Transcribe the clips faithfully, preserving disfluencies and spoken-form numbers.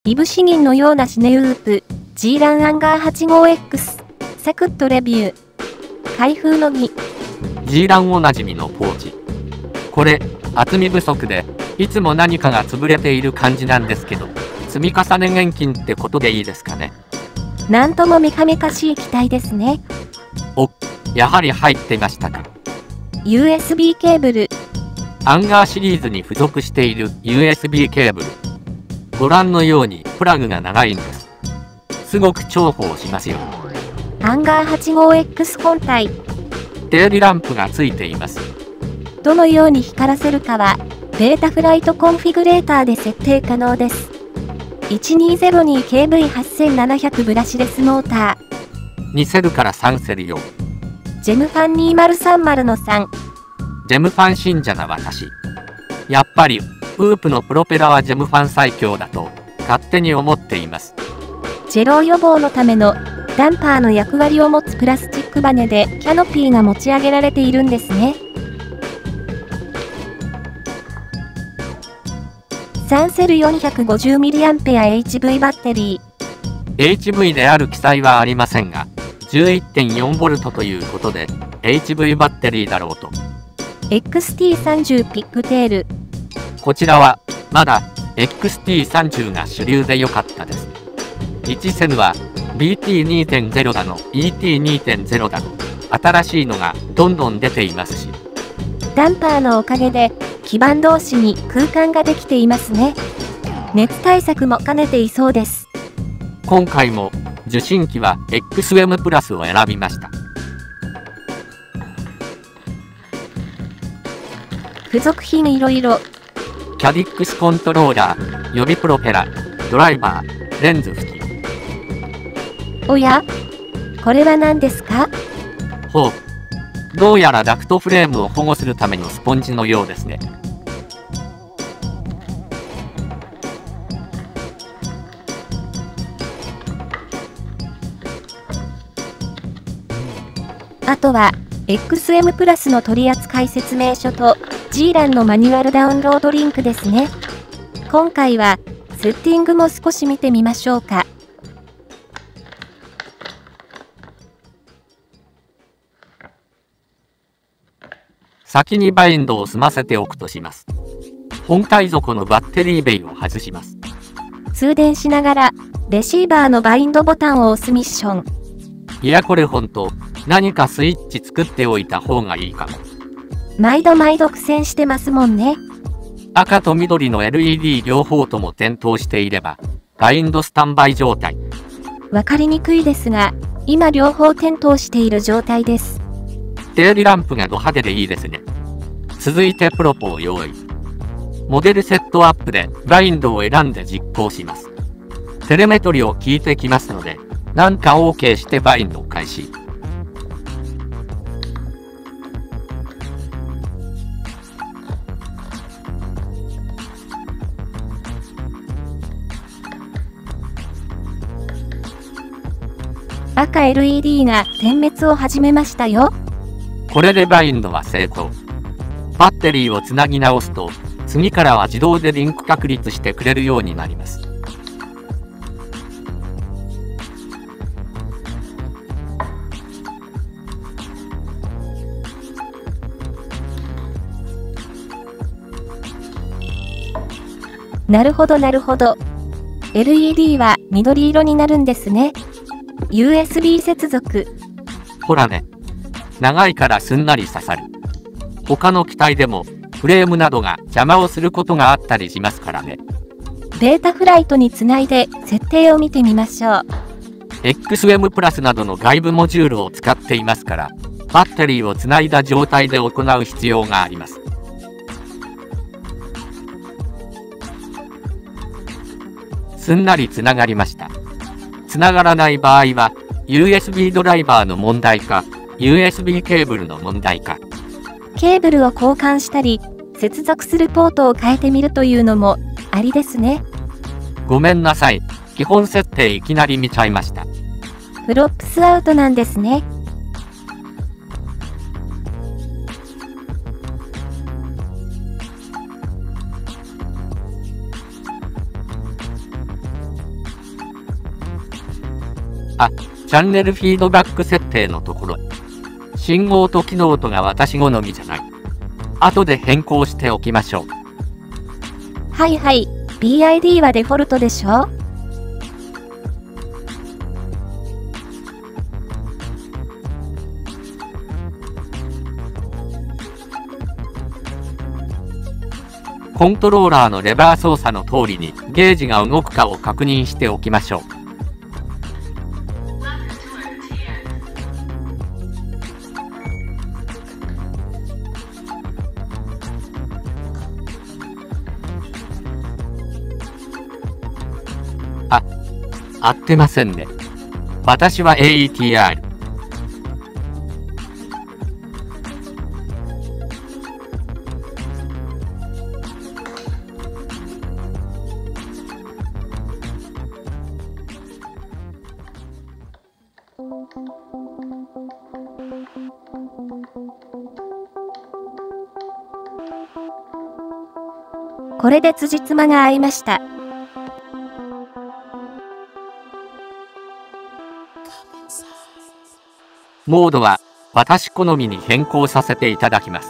いぶし銀のようなシネウープ、ジーランアンガー はちじゅうごエックス、サクッとレビュー。開封の儀。 ジーランおなじみのポーチ。これ、厚み不足で、いつも何かが潰れている感じなんですけど、積み重ね現金ってことでいいですかね。 なんともメカメカしい機体ですね。 お、やはり入っていましたか。 ユーエスビー ケーブル。 アンガーシリーズに付属している ユーエスビー ケーブル。ご覧のようにプラグが長いんです。すごく重宝しますよ。 アンガー はちじゅうごエックス 本体。 テールランプがついています。 どのように光らせるかは、ベータフライトコンフィグレーターで設定可能です。いちにーぜろにケーブイはちななぜろぜろ ブラシレスモーター。 にセルからさんセル用。 ジェムファンにせんさんじゅうのさん。 ジェムファン信者な私。やっぱり、ウープのプロペラはジェムファン最強だと、勝手に思っています。 ジェロー予防のための、ダンパーの役割を持つプラスチックバネでキャノピーが持ち上げられているんですね。さんセル よんひゃくごじゅうミリアンペア エイチブイ バッテリー。エイチブイ である記載はありませんが、じゅういってんよんボルトということで、エイチブイ バッテリーだろうと。 エックスティーさんじゅう ピックテール。 こちらは、まだ エックスティーさんじゅう が主流で良かったです。いちセルは ビーティーにてんゼロ だの イーティーにてんゼロ だの新しいのがどんどん出ていますし、 ダンパーのおかげで基板同士に空間ができていますね。熱対策も兼ねていそうです。 今回も受信機は エックスエム プラスを選びました。 付属品いろいろ。 キャディックスコントローラー、予備プロペラ、ドライバー、レンズ付き。 おや？これは何ですか？ ほう。どうやらダクトフレームを保護するためのスポンジのようですね。 あとは エックスエム プラスの取扱説明書と ジーラン のマニュアルダウンロードリンクですね。今回はセッティングも少し見てみましょうか。 先にバインドを済ませておくとします。本体底のバッテリーベイを外します。 通電しながらレシーバーのバインドボタンを押すミッション。 いやこれほんと何かスイッチ作っておいた方がいいかも。 毎度毎度苦戦してますもんね。 赤と緑の エルイーディー 両方とも点灯していればバインドスタンバイ状態。 わかりにくいですが今両方点灯している状態です。 テールランプがド派手でいいですね。続いてプロポを用意。モデルセットアップでバインドを選んで実行します。テレメトリを聞いてきますので、なんか OK してバインド開始。 赤 エルイーディー が点滅を始めましたよ。 これでバインドは成功。バッテリーをつなぎ直すと、次からは自動でリンク確立してくれるようになります。 なるほどなるほど。エルイーディー は緑色になるんですね。ユーエスビー 接続。 ほらね。長いからすんなり刺さる。他の機体でもフレームなどが邪魔をすることがあったりしますからね。 ベータフライトにつないで設定を見てみましょう。 エックスエム プラスなどの外部モジュールを使っていますから、バッテリーをつないだ状態で行う必要があります。すんなりつながりました。つながらない場合は ユーエスビー ドライバーの問題か ユーエスビー ケーブルの問題か。 ケーブルを交換したり接続するポートを変えてみるというのもありですね。 ごめんなさい。基本設定いきなり見ちゃいました。 フロップスアウトなんですね。 あ、チャンネルフィードバック設定のところ。信号と機能とが私好みじゃない。後で変更しておきましょう。 はいはい、ビーアイディー はデフォルトでしょ？ コントローラーのレバー操作の通りにゲージが動くかを確認しておきましょう。あ、合ってませんね。私は エーイーティーアール。 これで辻褄が合いました。 モードは私好みに変更させていただきます。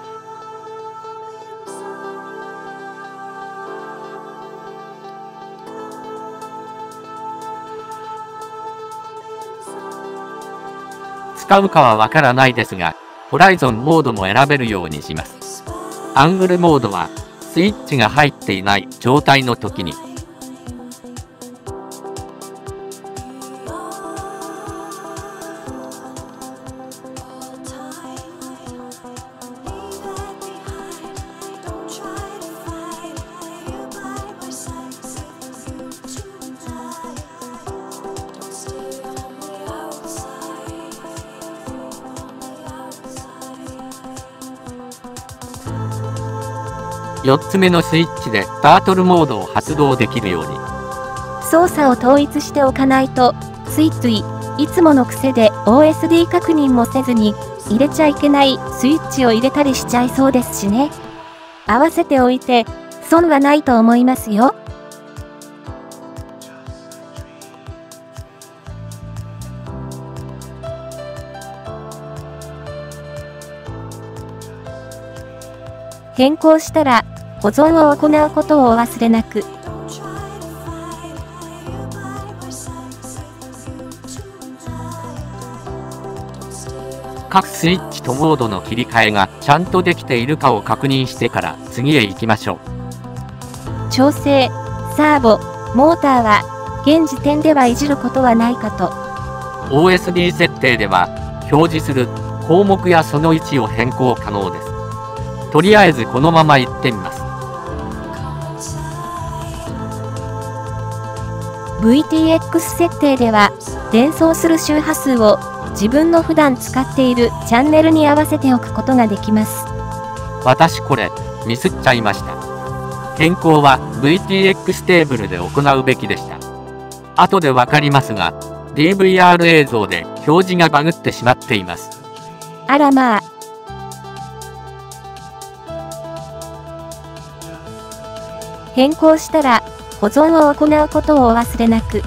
使うかはわからないですが、ホライゾンモードも選べるようにします。アングルモードはスイッチが入っていない状態の時に。よっつめのスイッチでタートルモードを発動できるように。 操作を統一しておかないと、ついつい、いつもの癖で オーエスディー 確認もせずに、入れちゃいけないスイッチを入れたりしちゃいそうですしね。合わせておいて、損はないと思いますよ。変更したら、保存を行うことをお忘れなく。 各スイッチとモードの切り替えがちゃんとできているかを確認してから次へ行きましょう。 調整、サーボ、モーターは、現時点ではいじることはないかと。 オーエスディー 設定では、表示する項目やその位置を変更可能です。とりあえずこのまま行ってみます。 ブイティーエックス 設定では、伝送する周波数を自分の普段使っているチャンネルに合わせておくことができます。 私これ、ミスっちゃいました。変更は ブイティーエックス テーブルで行うべきでした。後でわかりますが、ディーブイアール 映像で表示がバグってしまっています。 あらまあ。変更したら、保存を行うことをお忘れなく。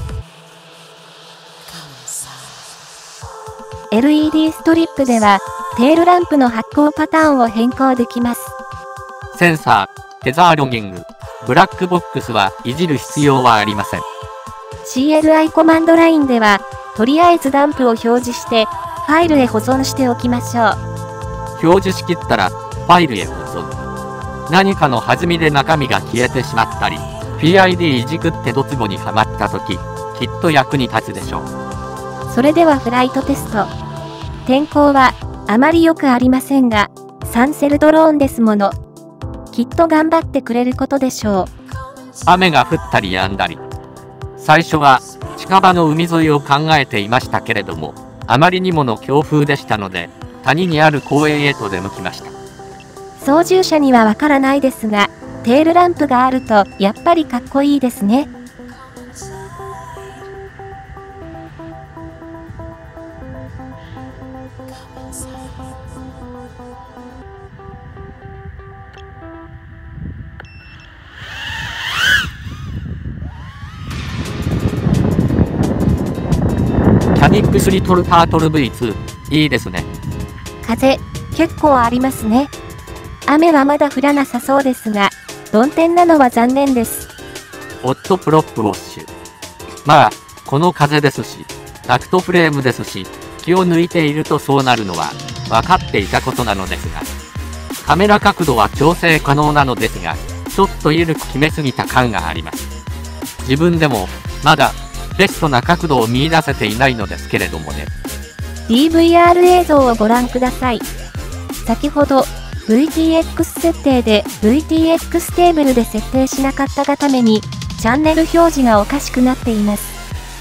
エルイーディー ストリップでは、テールランプの発光パターンを変更できます。 センサー、テザーロギング、ブラックボックスはいじる必要はありません。 シーエルアイ コマンドラインでは、とりあえずダンプを表示して、ファイルへ保存しておきましょう。 表示しきったら、ファイルへ保存。何かの弾みで中身が消えてしまったり、ピーアイディー いじくってドツボにはまったとき、きっと役に立つでしょう。 それではフライトテスト。天候はあまり良くありませんが、サンセルドローンですもの。きっと頑張ってくれることでしょう。 雨が降ったり止んだり。最初は近場の海沿いを考えていましたけれども、あまりにもの強風でしたので、谷にある公園へと出向きました。 操縦者にはわからないですが、テールランプがあるとやっぱりかっこいいですね。 ニックスリトルタートル ブイツー、いいですね。 風、結構ありますね。雨はまだ降らなさそうですが、曇天なのは残念です。 オットプロップウォッシュ。まあ、この風ですし、ダクトフレームですし、気を抜いているとそうなるのは分かっていたことなのですが、カメラ角度は調整可能なのですが、ちょっと緩く決めすぎた感があります。自分でもまだベストな角度を見出せていないのですけれどもね。 ディーブイアール 映像をご覧ください。先ほど ブイティーエックス 設定で ブイティーエックス テーブルで設定しなかったがためにチャンネル表示がおかしくなっています。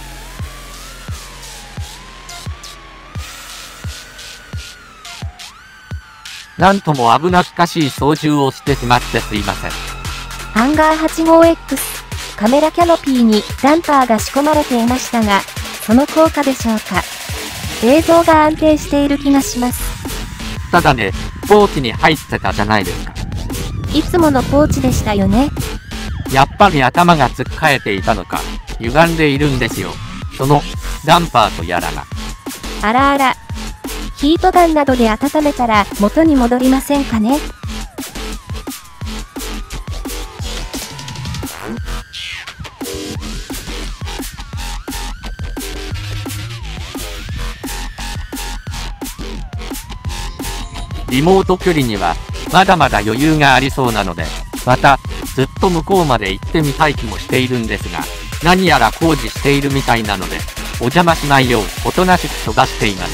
なんとも危なっかしい操縦をしてしまってすいません。 ハンガー はちじゅうごエックス、カメラキャノピーにダンパーが仕込まれていましたが、その効果でしょうか。映像が安定している気がします。 ただね、ポーチに入ってたじゃないですか。 いつものポーチでしたよね。 やっぱり頭がつっかえていたのか、歪んでいるんですよ。そのダンパーとやらが。 あらあら。ヒートガンなどで温めたら元に戻りませんかね。 リモート距離にはまだまだ余裕がありそうなので、またずっと向こうまで行ってみたい気もしているんですが、何やら工事しているみたいなので、お邪魔しないようおとなしく飛ばしています。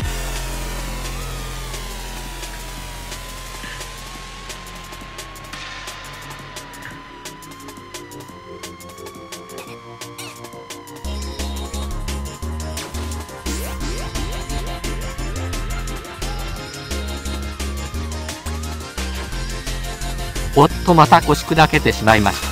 おっとまた腰砕けてしまいました。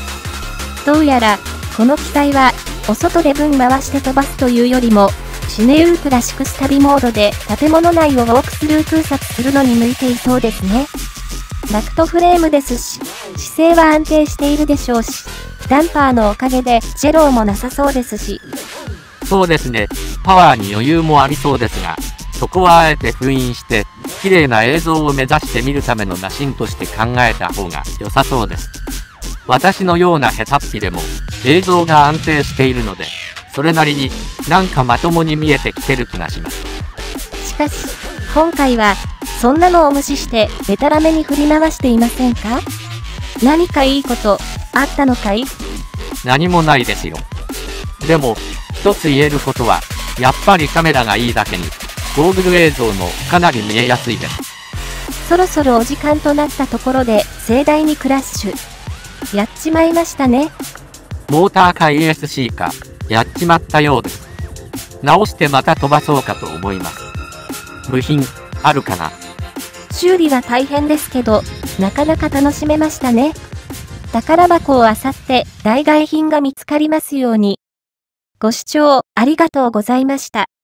どうやらこの機体はお外で分回して飛ばすというよりもシネウープらしくスタビモードで建物内をウォークスルー空撮するのに向いていそうですね。ダクトフレームですし、姿勢は安定しているでしょうし、ダンパーのおかげでジェローもなさそうですし。 そうですね、パワーに余裕もありそうですが、そこはあえて封印して、綺麗な映像を目指して見るためのマシンとして考えた方が良さそうです。私のような下手っぴでも映像が安定しているので、それなりになんかまともに見えてきてる気がします。 しかし、今回はそんなのを無視してデタラメに振り回していませんか？何かいいことあったのかい？ 何もないですよ。でも、一つ言えることは、やっぱりカメラがいいだけに、ゴーグル映像もかなり見えやすいです。 そろそろお時間となったところで盛大にクラッシュ。やっちまいましたね。 モーターか イーエスシー か、やっちまったようです。直してまた飛ばそうかと思います。部品、あるかな？ 修理は大変ですけど、なかなか楽しめましたね。宝箱を漁って代替品が見つかりますように。ご視聴ありがとうございました。